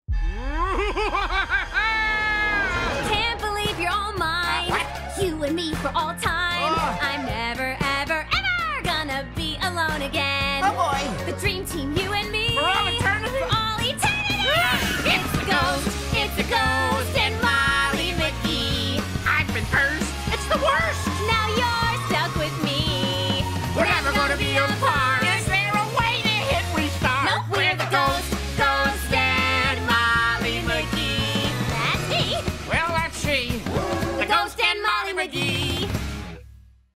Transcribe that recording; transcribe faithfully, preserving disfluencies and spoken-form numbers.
Can't believe you're all mine. You and me for all time. Uh. I'm never, ever, ever gonna be alone again. Oh boy! The dream team, you and me. For all eternity. For all eternity. It's a ghost. It's a ghost.